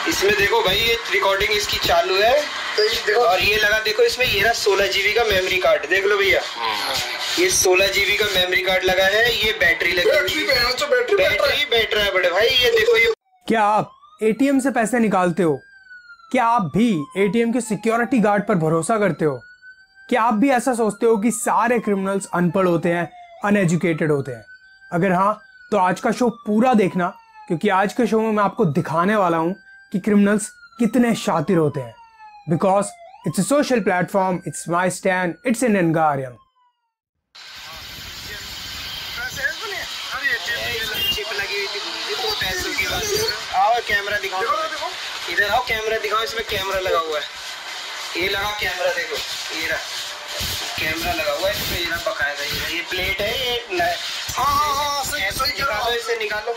इसमें देखो भाई ये रिकॉर्डिंग इसकी चालू है तो और ये लगा देखो इसमें ये रहा 16 GB का मेमोरी कार्ड। देख लो भैया ये 16 GB का मेमोरी कार्ड लगा है। ये बैटरी लगी बैटरी बैठ रहा है बड़े भाई। ये देखो ये क्या आप एटीएम से पैसे निकालते हो? क्या आप भी एटीएम के सिक्योरिटी गार्ड पर भरोसा करते हो? क्या आप भी ऐसा सोचते हो कि सारे क्रिमिनल्स अनपढ़ होते हैं, अनएजुकेटेड होते हैं? अगर हाँ तो आज का शो पूरा देखना, क्योंकि आज के शो में मैं आपको दिखाने वाला हूं कि क्रिमिनल्स कितने शातिर होते हैं। Because it's a social platform, it's my stand, it's in एनगारियम। आओ कैमरा दिखाओ, इधर आओ कैमरा दिखाओ। इसमें कैमरा लगा हुआ है। ये लगा कैमरा, देखो ये रहा कैमरा लगा हुआ है इसमें। ये रहा बकायदा ये प्लेट है ये। हाँ सही निकालो, इसे निकालो।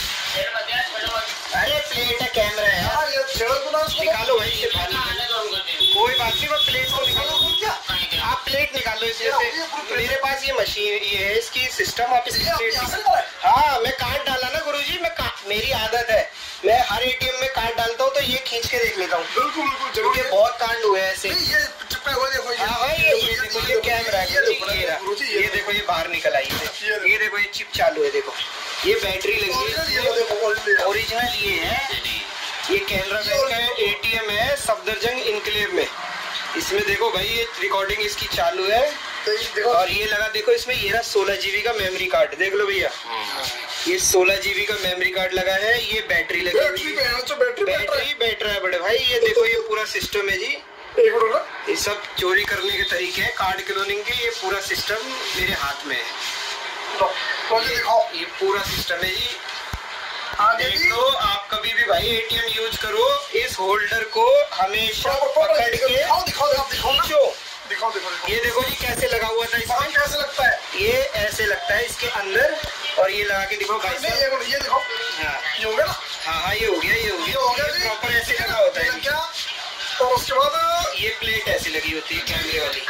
अरे प्लेट है कैमरा है यार, निकालो भाई इसे बाहर। कोई बात नहीं, वो प्लेट को निकालो। आप प्लेट निकालो इसमें से। मेरे पास ये मशीन ये है इसकी सिस्टम। आप इसकी प्लेट। हाँ मैं कार्ड डाला ना गुरुजी, मेरी आदत है, मैं हर एटीएम में कार्ड डालता हूँ तो ये खींच के देख लेता हूँ। बिल्कुल ये बहुत कांड हुए ऐसे। हाँ भाई ये देखो ये कैमरा है। ये देखो ये बाहर निकल आई। ये देखो ये चिप चालू है। देखो ये बैटरी लगी है ओरिजिनल। ये है ये कैमरा बैंक का एटीएम है सफदरजंग इनक्लेव में। इसमें देखो भाई ये रिकॉर्डिंग इसकी चालू है और ये लगा देखो इसमें ये रहा 16 GB का मेमोरी कार्ड। देख लो भैया ये 16 GB का मेमोरी कार्ड लगा है। ये बैटरी लगी हुई बैटरी बैठ रहा है बड़े भाई। ये देखो ये पूरा सिस्टम है जी। ये सब चोरी करने के तरीके हैं कार्ड क्लोनिंग के। ये पूरा सिस्टम मेरे हाथ में है। ये पूरा सिस्टम है जी। देख लो आप कभी भी भाई एटीएम यूज करो, इस होल्डर को हमेशा पकड़ के खींचो। ये देखो जी कैसे लगा हुआ था इसमें। कैसे लगता है? ये ऐसे लगता है इसके अंदर और ये लगा के देखो भाई साहब। ये देखो ये हो गया। हाँ ये हो गया ये हो गया प्रॉपर ऐसे लगा होता है क्या। और उसके बाद ये प्लेट ऐसी लगी होती है कैमरे वाली।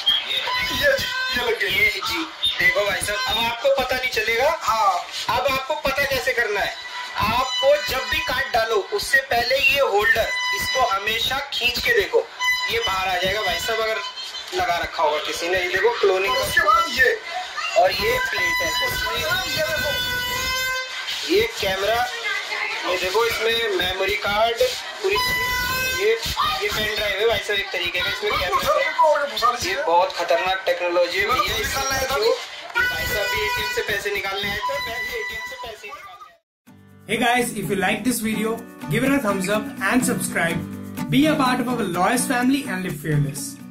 ये जी देखो भाई साहब। अब आपको पता नहीं चलेगा। हाँ अब आपको पता कैसे करना है। आपको जब भी कार्ड डालो उससे पहले ये होल्डर इसको हमेशा खींच के देखो, ये बाहर आ जाएगा भाई साहब अगर लगा रखा होगा किसी ने। ये देखो क्लोनिंग। उसके बाद ये और ये प्लेट है। ये कैमरा ये देखो इसमें मेमोरी कार्ड पूरी। ये पेन ड्राइव है भाई साहब एक तरीके का। इसमें कैमरा ये बहुत खतरनाक टेक्नोलॉजी है भैया। इसमें भाई साहब भी एटीएम से पैसे निकालने आए थे, मैं भी एटीएम से पैसे निकालने। Hey guys, if you like this video, give it a thumbs up and subscribe. Be a part of our Lawyers family and live fearless.